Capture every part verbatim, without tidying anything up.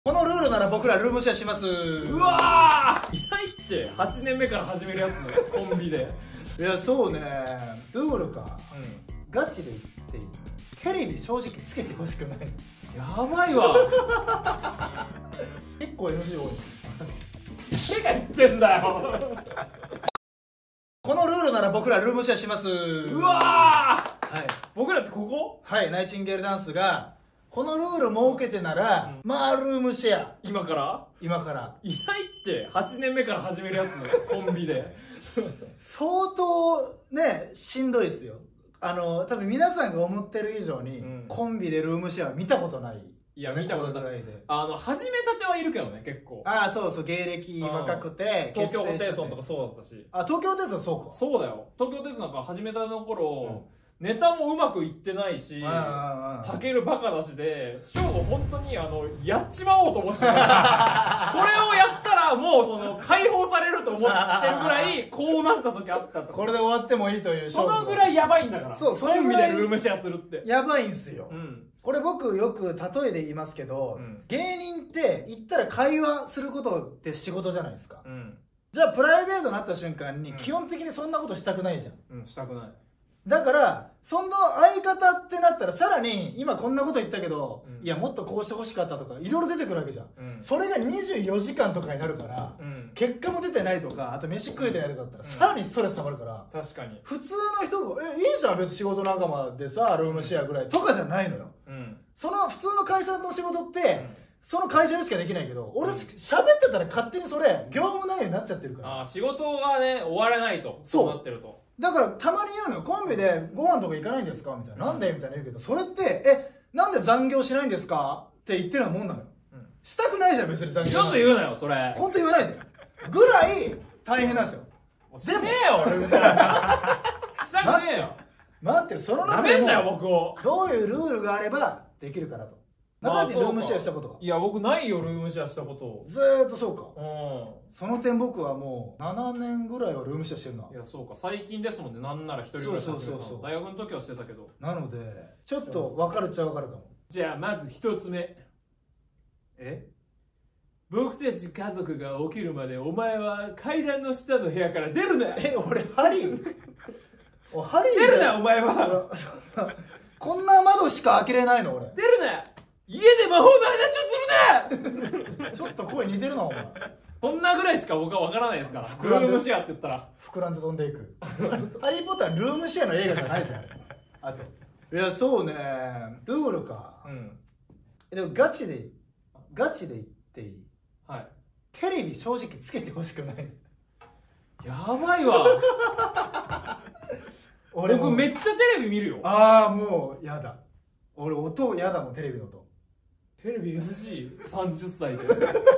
このルールなら僕らルームシェアします。 うわー、いないってはちねんめから始めるやつね、コンビで。 いや、そうね、ルールか、うん、ガチで言っていい？テレビ正直つけてほしくない。 やばいわ。 結構 エヌジー 多い。 誰が言ってんだよ。 このルールなら僕らルームシェアします。 うわー、はい、僕らってここ？ はい、ナイチンゲールダンスがこのルール設けてなら、うん、まあルームシェア。 今から今からいないってはちねんめから始めるやつね、コンビで。 相当ね、しんどいですよ。あの多分皆さんが思ってる以上に、うん、コンビでルームシェア見たことない。 いや、見たことない。あの始めたてはいるけどね、結構。 ああ、そうそう、芸歴若くて、 東京ホテイソンとかそうだったし。 あ、東京ホテイソンそうか。 そうだよ。東京ホテイソンなんか始めたの頃、うん、ネタもうまくいってないし、たけるバカだしで、翔吾本当にあのやっちまおうと思ってた。これをやったらもうその解放されると思ってるぐらいこうなってた時あったと。 これで終わってもいいという。 そのぐらいやばいんだから。 そう、それぐらいルームシェアするってやばいんすよ。 うん、 これ僕よく例えで言いますけど、うん、芸人って言ったら会話することって仕事じゃないですか。うん、じゃあプライベートになった瞬間に基本的にそんなことしたくないじゃん。 うん、したくない。 だからその相方ってなったらさらに今こんなこと言ったけど、うん、いやもっとこうしてほしかったとかいろいろ出てくるわけじゃん、うん、それがにじゅうよじかんとかになるから、うん、結果も出てないとか、あと飯食えてないとかだったら、うん、さらにストレス溜まるから、 確かに普通の人が「えいいじゃん別に仕事仲間でさルームシェアぐらい」とかじゃないのよ、うん、その普通の会社の仕事って、うん、その会社でしかできないけど、俺たち喋ってたら勝手にそれ業務内容になっちゃってるから。 あ、仕事がね終わらないと、そうなってると。だからたまに言うのよ、コンビでご飯とか行かないんですかみたいな、なんでみたいな言うけど、それってえなんで残業しないんですかって言ってるようなもんなのよ、うん、したくないじゃん別に残業。 ちょっと言うなよそれ。 本当言わないでぐらい大変なんですよ。 でもねえよ俺したくねえよ。 待ってる、その中でもどういうルールがあればできるかなと。中でルームシェアしたことは？ いや僕ないよ、ルームシェアしたこと。 ずーっとそうか。うん。その点僕はもうななねんぐらいはルームシェアしてるな。 いやそうか、最近ですもんね。なんなら一人暮らし始めたの。そうそうそうそう。大学の時はしてたけど。 なのでちょっと分かるっちゃ分かるかも。 じゃあまず一つ目。え？僕たち家族が起きるまでお前は階段の下の部屋から出るな。 え、俺ハリーおハリー出るなお前は。 こんな窓しか開けれないの俺。 出るな。家で魔法の話をするな。 ちょっと声似てるなお前。 こんなぐらいしか僕は分からないですから。ルームシェアって言ったら膨らんで飛んでいく。ハリーポッタールームシェアの映画じゃないですよあと。いやそうね、ルールか。うん。でもガチでガチで言っていい？はい。テレビ正直つけてほしくない。 やばいわ。俺僕めっちゃテレビ見るよ。 ああもうやだ。俺音やだもん、テレビの音。 テレビ エヌジーさんじゅっさいで。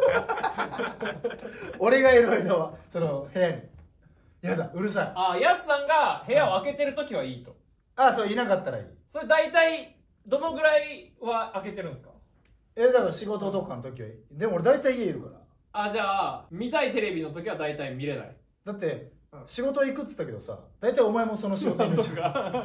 俺がいる間はその部屋にやだ、うるさい。 ああ、ヤスさんが部屋を開けてる時はいいと。 ああそう、いなかったらいい。 それ大体どのぐらいは開けてるんですか？ え、だから仕事とかの時はいい。でも俺大体家いるから。 あ、じゃあ見たいテレビの時は大体見れない。 だって仕事行くって言ったけどさ、大体お前もその仕事に行く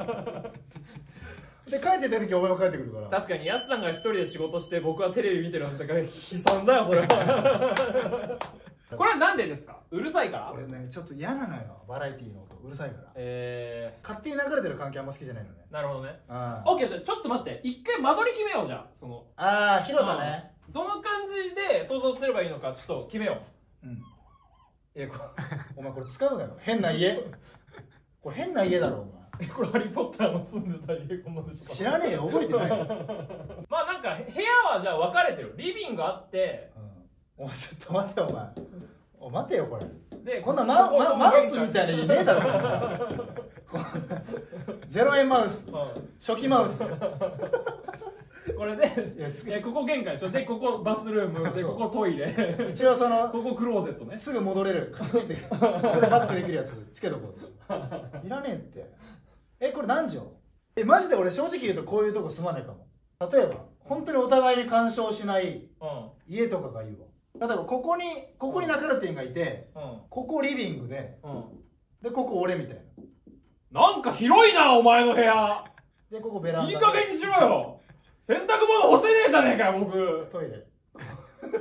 で帰ってた時お前も帰ってくるから。 確かにヤスさんが一人で仕事して僕はテレビ見てるなんて悲惨だよそれは。これはなんでですか？うるさいから？ 俺ねちょっと嫌なのよ、バラエティーの音うるさいから。えー、勝手に流れてる関係あんま好きじゃないのね。 なるほどね。オッケー、じゃあちょっと待って、一回間取り決めよう。じゃあそのああ広さね、 どの感じで想像すればいいのかちょっと決めよう。うん。 えこお前これ使うなよ、変な家。これ変な家だろお前。 これハリー・ポッターの住んでた家こんなでしょ。 知らねえよ、覚えてないよ。 まあなんか部屋はじゃあ分かれてる。リビングあって、 うん、お前ちょっと待てよお前。お待てよこれ。でこんなマママウスみたいな家ねえだろ。ゼロえんマウス、うん、初期マウス。 これで、いやここ玄関でしょ。でここバスルームでここトイレ。 一応そのここクローゼットね。 すぐ戻れる。ここでバックできるやつつけとこう。いらねえって。えこれ何畳？えマジで俺正直言うとこういうとこ住まないかも。例えば本当にお互いに干渉しない家とかがいいわ。例えばここにここに中ルティンがいて、うん、ここリビングで、うん、でここ俺みたいな。なんか広いなお前の部屋。 でここベランダ。 いい加減にしろよ。洗濯物干せねえじゃねえかよ僕。 トイレ。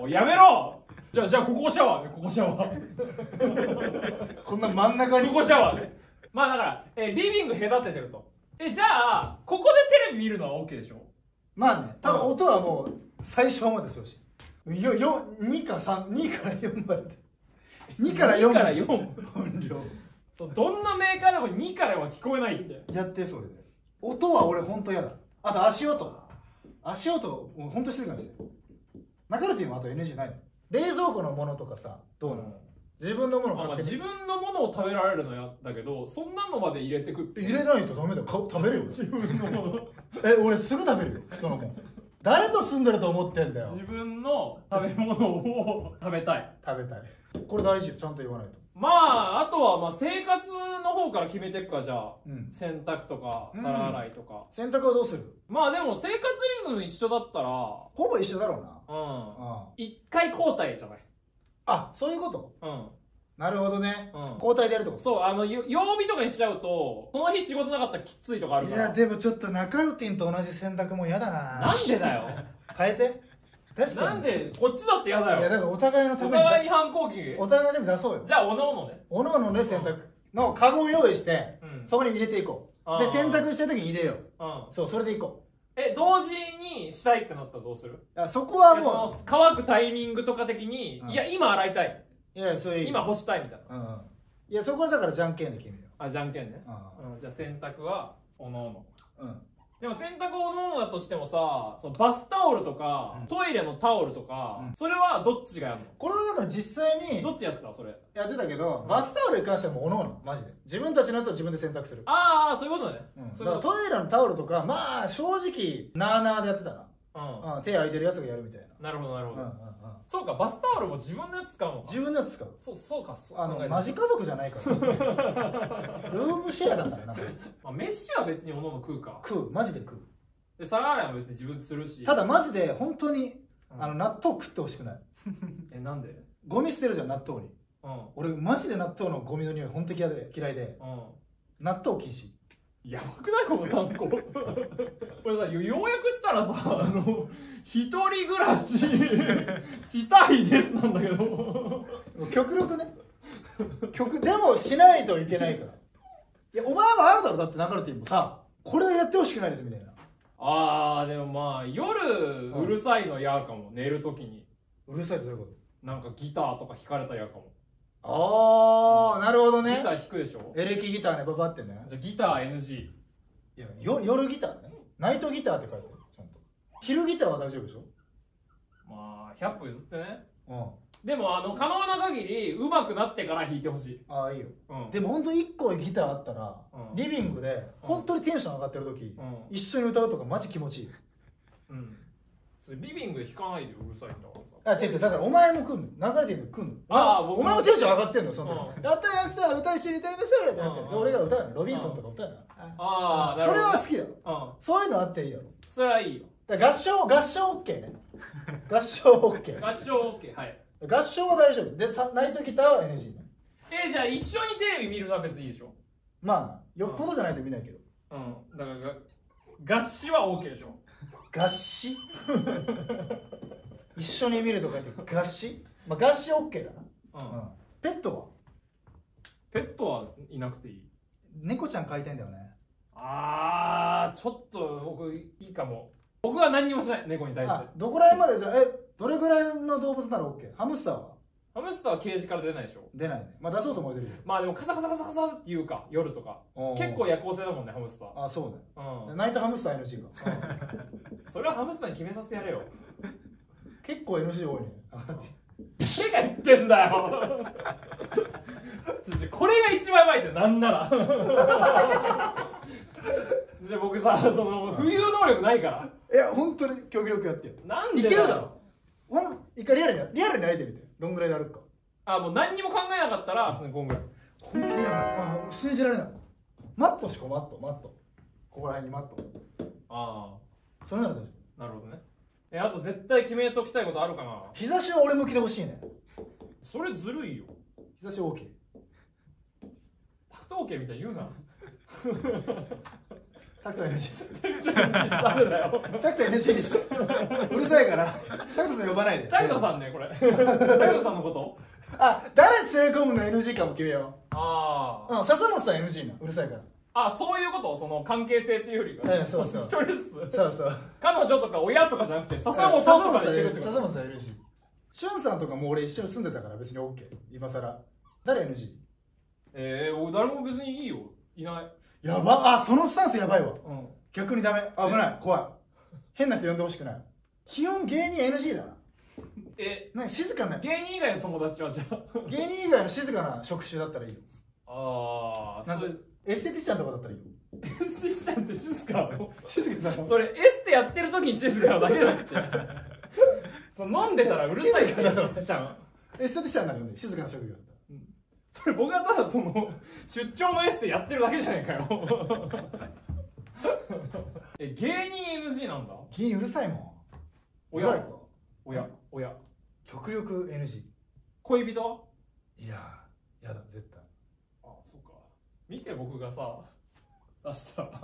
おいやめろ。じゃあじゃあここシャワーね、ここシャワーこんな真ん中にここシャワーね。まあだから、えーリビング隔ててると。えじゃあここでテレビ見るのは OK でしょ。 まあね、ただ音はもう最小までしてほしい。よよにかさん、にからよんまで。にからよんまで。 にからよん音量。 そうどんなメーカーでもにからは聞こえないって。 やってそれで。音は俺ほんと嫌だ。あと足音。足音もうほんと静かにして。中野っていうのもあと エヌジー ないの。冷蔵庫のものとかさ、どうなの、うん、自分のものまあ、 買って自分のものを食べられるのやだけど、そんなのまで入れてくって入れないとダメだよ。食べるよ。 自分のものえ、俺すぐ食べるよ、人のもん。誰と住んでると思ってんだよ。 自分の食べ物を食べたい。 食べたい。これ大事よ、ちゃんと言わないと。 まああとはまあ生活の方から決めていくか。じゃあ、うん、洗濯とか皿洗いとか、 うん、洗濯はどうする？ まあでも生活リズム一緒だったらほぼ一緒だろうな。 うん一回交代じゃない。 あ、そういうこと。うん。なるほどね。うん、交代でやるとこ。 そう、あの曜日とかにしちゃうとその日仕事なかったらきついとかあるから。 いやでもちょっと中ルティンと同じ洗濯も嫌だな。 なんでだよ。 変えて。 なんでこっちだって嫌だよ。 いやだからお互いのためにお互いに反抗期。 お互いでも出そうよ。 じゃあおのおのね。 おのおので洗濯のカゴを用意して、うん、そこに入れていこう。で洗濯した時に入れよう。うん、そうそれでいこう。 え同時にしたいってなったらどうする？ あそこはもう乾くタイミングとか的に、うん、いや今洗いたい。 いやそれいい。 今干したいみたいな。うん、 いやそこはだからじゃんけんで決めよう。 あじゃんけんね。うん、じゃあ洗濯はおのおの。うんでも洗濯おのおのだとしてもさ、そのバスタオルとか、うん、トイレのタオルとか、うん、それはどっちがやるの？ これはだから実際にどっちやってたそれ？ やってたけど、うん、バスタオルに関してはもうおのおのマジで自分たちのやつは自分で洗濯する。 ああそういうことね。 うん、だからトイレのタオルとかまあ正直なあなあでやってたな。うんうん、手空いてるやつがやるみたいな。 なるほどなるほど。うんうんうん、そうかバスタオルも自分のやつ使うのか。 自分のやつ使う。 そうそうかそうあのマジ家族じゃないからルームシェアだからな。 まあ飯は別におのおの食うか。 食うマジで食う。 で皿洗いは別に自分でするし。 ただマジで本当に、うん、あの納豆食ってほしくない。 えなんで？ ゴミ捨てるじゃん納豆に。うん、俺マジで納豆のゴミの匂い本当に嫌いで嫌いで、うん、納豆禁止。 やばくないこのさんここれさようやくしたらさあの一人暮らししたいですなんだけど極力ね極でもしないといけないから。いやお前はあるだろだって中野ってもさこれはやってほしくないですみたいな。 あーでもまあ夜うるさいの嫌かも、うん、寝るときに。 うるさいってどういうこと？ なんかギターとか弾かれたら嫌かも。 ああ、うん、なるほどね。 ギター弾くでしょ。 エレキギターねババってね。 じゃあギター エヌジー。いやよ夜ギターね。ナイトギターって書いてあるちゃんと。昼ギターは大丈夫でしょ。 まあひゃっぽ譲ってね。うんでもあの可能な限り上手くなってから弾いてほしい。 ああいいよ、うん、でもほんといっこギターあったら、うん、リビングで本当にテンション上がってる時、うん、一緒に歌うとかマジ気持ちいい。うんそれリビングで弾かないでうるさいんだからさ。あ違う違うだからお前も来んの流れてるの来んの。ああお前もテンション上がってんのその、うん、やったやった歌一緒に歌いましょうよってなって、うん、俺が歌うのロビンソンとか歌うの、うん、ああなるほどそれは好きだよ、うん、そういうのあっていいよ。 それはいいよ。 合唱合唱 OK ね合唱 OK 合唱 OK はい合唱は大丈夫でさナイトギターは エヌジー ね。 えー、じゃあ一緒にテレビ見るのは別にいいでしょ。 まあよっぽどじゃないと見ないけど。 うん、うん、だから合詞は OK でしょ。 合詞一緒に見るとか言って合詞、まあ、合詞 OK だな、うんうん、ペットはペットはいなくていい。 猫ちゃん飼いたいんだよね。 あーちょっと僕いいかも。僕は何にもしない猫に対して。 どこら辺までじゃあえどれぐらいの動物なら OK？ ハムスターはハムスターはケージから出ないでしょ。 出ないね。まあ出そうと思えてるよ。 まあでもカサカサカサカサっていうか夜とか結構夜行性だもんねハムスター。 あそうね、うん、ナイトハムスター エヌジー かそれはハムスターに決めさせてやれよ結構 エヌジー 多いね誰が言ってんだよこれが一番やばいってなんならじゃあ僕さその浮遊能力ないから。 いや本当に極力やってよ。 なんでいけるだろ。ほん一回リアルにリアルにやれてみてどんぐらいで歩くか。 あもう何にも考えなかったらこんぐらい。 本気でやばい。あもう信じられない。マットしかマットマットここら辺にマット。ああそれなら大丈夫。なるほどね。えあと絶対決めときたいことあるかな。 日差しは俺向きで欲しいね。 それずるいよ。 日差し OK。 タクト OK みたいに言うなタクト エヌジー。 ちょっとダメだよ。 タクト エヌジー にして。うるさいから、タクトさん呼ばないで。 タクトさんね、これ。タクトさんのことあ、誰連れ込むの エヌジー かも決めよう。 ああ。 うん、笹本さん エヌジー な。うるさいから。 あ、そういうこと、その関係性っていうよりか。 ええ、そうそう。 一人です。 そうそう。 彼女とか親とかじゃなくて、笹本さんとかでいけるってこと。 笹本さん エヌジー。しゅんさんとかも俺一緒に住んでたから別に OK。今さら。誰 エヌジー？ ええー、誰も別にいいよ。いない。 やば、あ、そのスタンスやばいわ。 うん。 逆にダメ。危ない。怖い。変な人呼んでほしくない。基本芸人 エヌジー だな。 え、 なんか静かな。 芸人以外の友達はじゃあ。 芸人以外の静かな職種だったらいいよ。 ああ、 なんかエステティシャンとかだったらいいよ。 エステティシャンって静かなの？ 静かなの？ それエステやってる時に静かなだけだって。そう飲んでたらうるさいからエステティシャン。 エステティシャンなのよね。静かな職業だった。 うん、それ僕がただその出張のエステやってるだけじゃないかよ。え、芸人 エヌジー なんだ。 芸人うるさいもん。 親か。親、親。 極力 エヌジー。 恋人は？ いやー、やだ、絶対。 あ、そうか。見て僕がさ、出したら。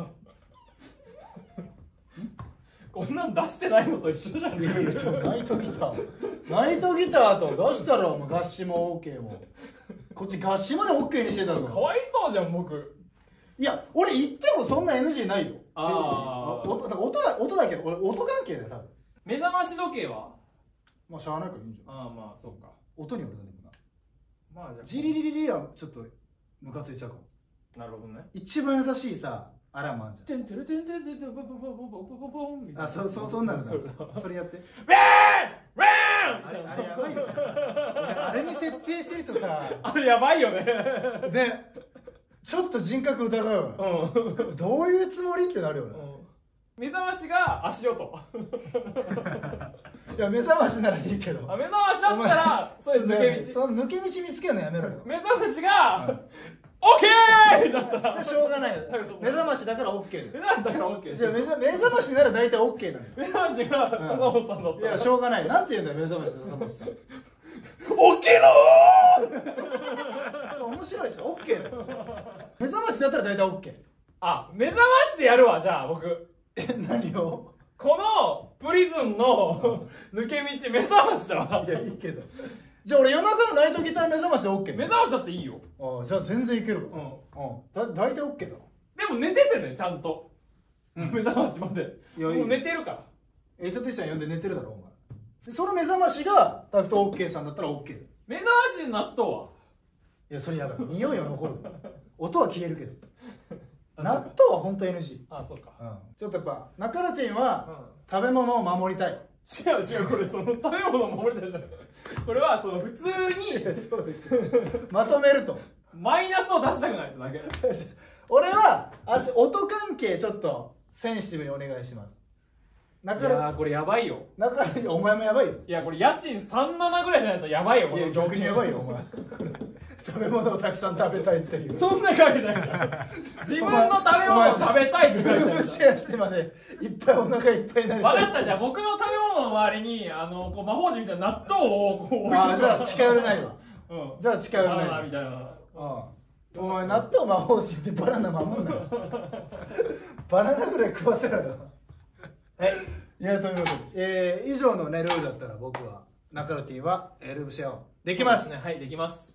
こんなん出してないのと一緒じゃん。 いやいや、ちょっとナイトギター。ナイトギターと出したら、もう合詞も OK も。こっち合詞まで OK にしてたぞ。 かわいそうじゃん、僕。 いや、俺言ってもそんな エヌジー ないよ。 ああ。 音だ、音だ、音だけど、俺音関係だよ、多分。 目覚まし時計は？ まあ、しゃあないからいいんじゃん。 ああ、まあ、そうか。 音によるなんでもな。 まあ、じゃあ。 ジリリリリはちょっとムカついちゃうかも。 なるほどね。 一番優しいさ、アラームあんじゃん。 てんてるてんてんてんてん、ポポポポポポポポンみたいな。 あ、そ、そ、そんなんだ。 それそれやって。 ウェーンウェーンあれ、あれやばいよね。俺、あれに設定してるとさ、 あれやばいよね。 で、ちょっと人格疑うよね。 うん。 どういうつもりってなるよね。 目覚ましが足音。 いや、目覚ましならいいけど。 あ、目覚ましだったら、それ抜け道。 その抜け道見つけるのやめろよ。 目覚ましが、オッケーだったら。 しょうがないよ。目覚ましだから OK。 目覚ましだから OK。 じゃあ目覚目覚ましなら大体 OK なのよ。 目覚ましが笹本さんだったら。 いや、しょうがない。なんて言うんだよ、目覚ましと笹本さん。 起きろー面白いでしょ ?OK だよ。目覚ましだったら大体 OK。 あ、目覚ましでやるわ、じゃあ僕。 え、何を？ このプリズンの抜け道目覚ましだわ。 いや、いいけど。じゃあ俺夜中のナイトギター目覚ましで OK。 目覚ましだっていいよ。 ああ、じゃあ全然いけるわ。 うん。 うん。だ、大体 OK だ。 でも寝ててね、ちゃんと。目覚ましまで。 いや、 もう寝てるから。 エステティシャン呼んで寝てるだろ、お前。でその目覚ましがタクト OK さんだったら OK。 目覚ましの納豆は？ いや、それやだ。匂いは残る。音は消えるけど。納豆は本当 エヌジー。あ、そうか。 うん。ちょっとやっぱ、ナカルティンは食べ物を守りたい。 違う違う、これその食べ物を守りたいじゃん。これはその普通にそうでしょ。まとめると。 マイナスを出したくないってだけ。 俺は、足、音関係ちょっとセンシティブにお願いします。ナカル、 いやーこれやばいよ。 ナカルティン、お前もやばいよ。 いや、これ家賃さんまんぐらいじゃないとやばいよ、こいや、 の条件逆にやばいよ、お前。食べ物をたくさん食べたいっていう。 そんな書いてないじゃん。自分の食べ物を食べたいって書いてある。 シェアしてまでいっぱいお腹いっぱいになる。 分かった、じゃあ僕の食べ物の周りにあのこう魔法陣みたいな納豆をこう置いて。 ああ、じゃあ近寄れないわ。 うん。 じゃあ近寄れバナない。 ナみたいな。 うん。お前納豆魔法陣ってバナナ守んなよ。バナナぐらい食わせろよ。はい。いや、ということで、えー、以上のねルールだったら僕はナカルティはルームシェアをできます。 はい、できます。